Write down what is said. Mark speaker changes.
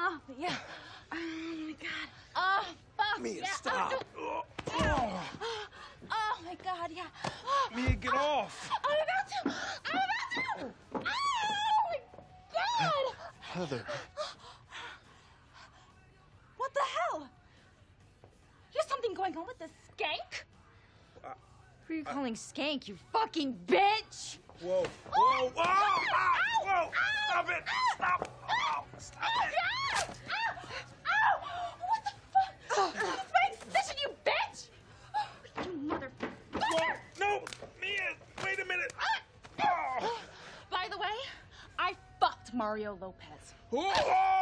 Speaker 1: Yeah. Oh, my God. Oh, fuck.
Speaker 2: Mia,
Speaker 1: yeah.
Speaker 2: stop.
Speaker 1: Oh, my God, yeah.
Speaker 2: Mia, get off.
Speaker 1: I'm about to. Oh, my God.
Speaker 2: Heather.
Speaker 1: What the hell? There's something going on with the skank?
Speaker 3: Who are you calling Skank, you fucking bitch?
Speaker 2: Whoa.
Speaker 1: Oh,
Speaker 2: Whoa.
Speaker 1: God.
Speaker 2: Whoa.
Speaker 1: Ow.
Speaker 2: Stop it. Stop. Stop it.
Speaker 1: Ow. What the fuck? That's my extension, you bitch! You motherfucker!
Speaker 2: Whoa. No. Mia, wait a minute. Oh.
Speaker 1: By the way, I fucked Mario Lopez.
Speaker 2: Oh.